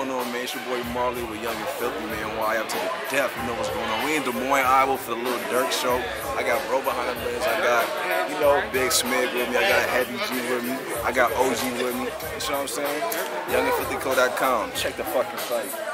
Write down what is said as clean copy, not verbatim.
going on, man? It's your boy Marley with Young and Filthy, man. Why up to the death? You know what's going on. We in Des Moines, Iowa for the little Durk show. I got bro behind the lens. I got, you know, Big Smith with me. I got Heavy G with me. I got OG with me. You know what I'm saying? YoungandFilthyCo.com. Check the fucking site.